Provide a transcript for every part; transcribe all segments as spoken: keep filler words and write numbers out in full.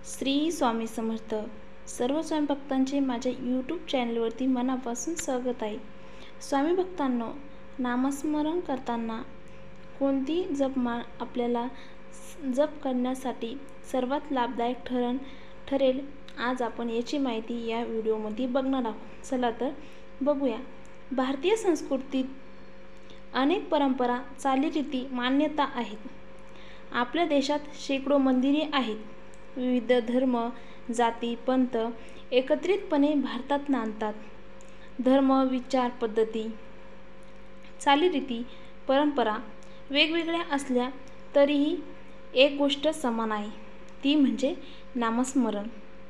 श्री स्वामी समर्थ. सर्व स्वामी भक्तांचे माझ्या यूट्यूब चॅनलवरती मनापासून स्वागत आहे. स्वामी भक्तांनो, नामस्मरण करताना कोणती जपमाळ आपल्याला जप करण्यासाठी सर्वात लाभदायक ठरण ठरेल आज आपण याची माहिती या व्हिडिओमध्ये बघणार आहोत. चला तर बघूया. भारतीय संस्कृतीत अनेक परंपरा, चालीरीती, मान्यता आहेत. आपल्या देशात शेकडो मंदिरे आहेत. विविध धर्म, जाती, पंथ एकत्रितपणे भारतात नांदतात. धर्म, विचार पद्धती, चालीरीती, परंपरा वेगवेगळ्या असल्या तरीही एक गोष्ट समान आहे, ती म्हणजे नामस्मरण.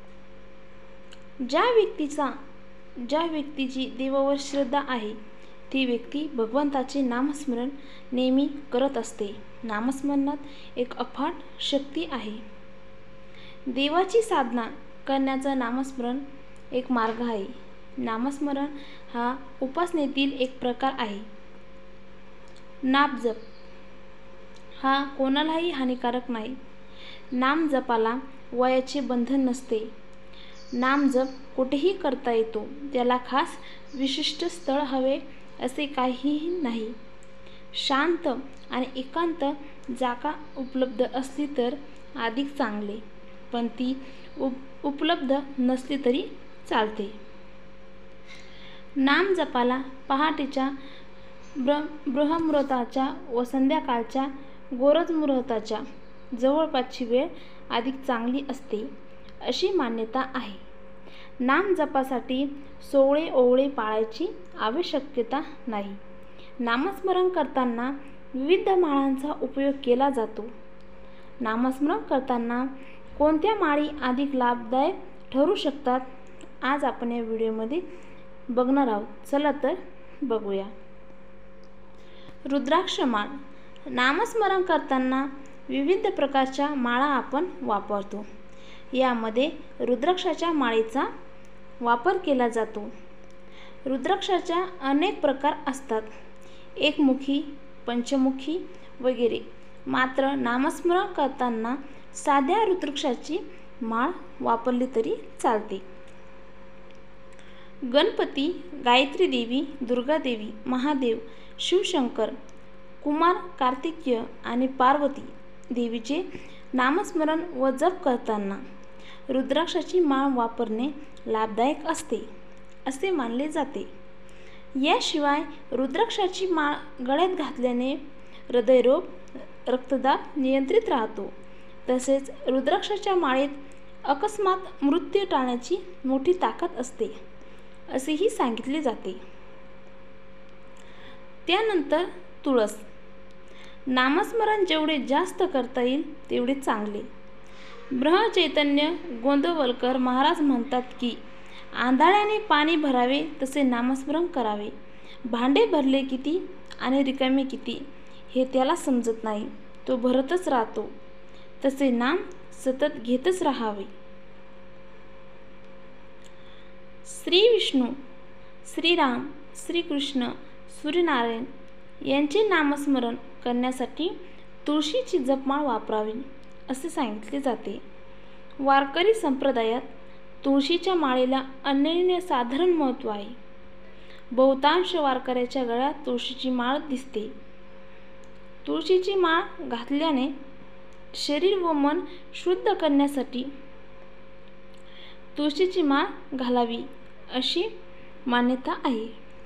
ज्या व्यक्तीचा ज्या व्यक्तीची देवावर श्रद्धा आहे ती व्यक्ती भगवंताचे नामस्मरण नेहमी करत असते. नामस्मरणात एक अफाट शक्ती आहे. देवाची साधना करण्याचा नामस्मरण एक मार्ग आहे. नामस्मरण हा उपासनेतील एक प्रकार आहे. नामजप हा कोणालाही हानिकारक नाही. नामजपाला वयाचे बंधन नसते. नामजप कुठेही करता येतो. त्याला खास विशिष्ट स्थळ हवे असे काहीही नाही. शांत आणि एकांत जागा उपलब्ध असली तर अधिक चांगले, पण ती उप उपलब्ध नसली तरी चालते. नामजपाला पहाटेच्या ब्र ब्रह्ममुहूर्ताच्या व संध्याकाळच्या गोरजमुहूर्ताच्या जवळपासची वेळ अधिक चांगली असते, अशी मान्यता आहे. नामजपासाठी सोवळे ओवळे पाळायची आवश्यकता नाही. नामस्मरण करताना विविध माळांचा उपयोग केला जातो. नामस्मरण करताना कोणत्या माळी अधिक लाभदायक ठरू शकतात आज आपण या व्हिडिओमध्ये बघणार आहोत. चला तर बघूया. रुद्राक्ष माळ. नामस्मरण करताना विविध प्रकारच्या माळा आपण वापरतो. यामध्ये रुद्राक्षाच्या माळेचा वापर केला जातो. रुद्राक्षाच्या अनेक प्रकार असतात, एकमुखी, पंचमुखी वगैरे. मात्र नामस्मरण करताना साध्या रुद्राक्षाची माळ वापरली तरी चालते. गणपती, गायत्री देवी, दुर्गा देवी, महादेव, शिवशंकर, कुमार, कार्तिकेय आणि पार्वती देवीचे नामस्मरण व जप करताना रुद्राक्षाची माळ वापरणे लाभदायक असते असे मानले जाते. याशिवाय रुद्राक्षाची माळ गळ्यात घातल्याने हृदयरोग, रक्तदाब नियंत्रित राहतो. तसेच रुद्राक्षाच्या माळेत अकस्मात मृत्यू टाळण्याची मोठी ताकद असते असेही सांगितले जाते. त्यानंतर तुळस. नामस्मरण जेवढे जास्त करता येईल तेवढे चांगले. ब्रह्मचैतन्य गोंदवलकर महाराज म्हणतात की, आंधळ्याने पाणी भरावे तसे नामस्मरण करावे. भांडे भरले किती आणि रिकामे किती हे त्याला समजत नाही, तो भरतच राहतो. तसे नाम सतत घेतच राहावे. श्री विष्णू, श्रीराम, श्रीकृष्ण, सूर्यनारायण यांचे नामस्मरण करण्यासाठी तुळशीची जपमाळ वापरावी असे सांगितले जाते. वारकरी संप्रदायात तुळशीच्या माळेला अनन्यसाधारण महत्त्व आहे. बहुतांश वारकऱ्याच्या गळ्यात तुळशीची माळ दिसते. तुळशीची माळ घातल्याने शरीर व मन शुद्ध करण्यासाठी तुळशीची माळ घालावी अशी मान्यता आहे.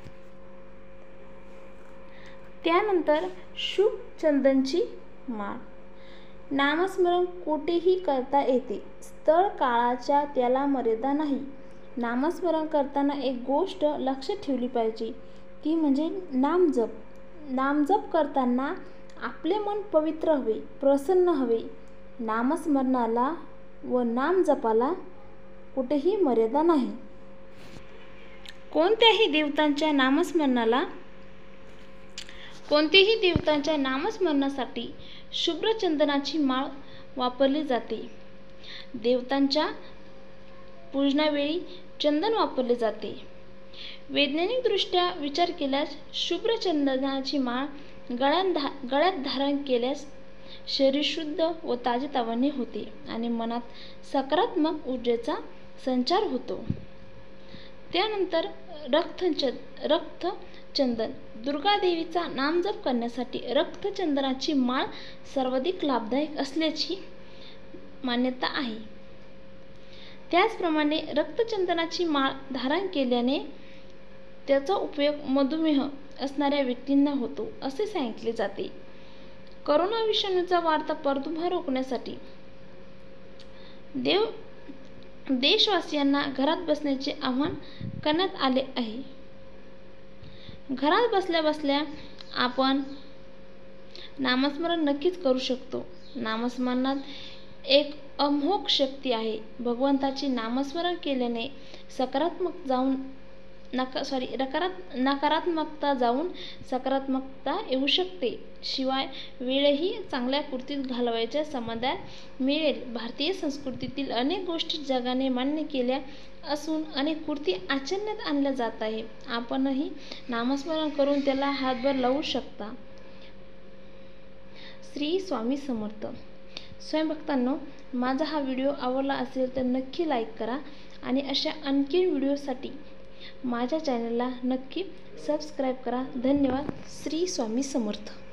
त्यानंतर शुभ चंदनची माळ. नामस्मरण कुठेही करता येते. स्थळ काळाच्या त्याला मर्यादा नाही. नामस्मरण करताना एक गोष्ट लक्षात ठेवली पाहिजे, ती म्हणजे नामजप. नामजप करताना आपले मन पवित्र हवे, प्रसन्न हवे. नामस्मरणाला व नामजपाला कुठेही मर्यादा नाही. कोणत्याही देवतांच्या नामस्मरणाला कोणत्याही देवतांच्या नामस्मरणासाठी शुभ्र चंदनाची माळ वापरली जाते. देवतांच्या पूजनावेळी चंदन वापरले जाते. वैज्ञानिकदृष्ट्या विचार केल्यास शुभ्र चंदनाची माळ गळ्यात धा गळ्यात धारण केल्यास शरीर शुद्ध व ताजेतवाने होते आणि मनात सकारात्मक ऊर्जेचा संचार होतो. त्यानंतर रक्तच रक्तचंदन. दुर्गादेवीचा नामजप करण्यासाठी रक्तचंदनाची माळ सर्वाधिक लाभदायक असल्याची मान्यता आहे. त्याचप्रमाणे रक्तचंदनाची माळ धारण केल्याने त्याचा उपयोग मधुमेह असणाऱ्या व्यक्तींना होतो असे सांगितले जाते. करोना विषाणूचा वाढता प्रादुर्भाव रोखण्यासाठी देव देशवासियांना घरात बसण्याचे आवाहन करण्यात आले आहे. घरात बसल्या बसल्या आपण नामस्मरण नक्कीच करू शकतो. नामस्मरणात एक अमोघ शक्ती आहे. भगवंताचे नामस्मरण केल्याने सकारात्मक जाऊन नका सॉरी नकारात् नकारात्मकता जाऊन सकारात्मकता येऊ शकते. शिवाय वेळही चांगल्या कृतीत घालवायच्या समाधान मिळेल. भारतीय संस्कृतीतील अनेक गोष्टी जगाने मान्य केल्या असून अनेक कृती आचरणात आणल्या जात आहे. आपणही नामस्मरण करून त्याला हातभार लावू शकता. श्री स्वामी समर्थ. स्वयंभक्तांनो, माझा हा व्हिडिओ आवडला असेल तर नक्की लाईक करा आणि अशा आणखी व्हिडिओसाठी माझ्या चॅनलला नक्की सबस्क्राईब करा. धन्यवाद. श्री स्वामी समर्थ.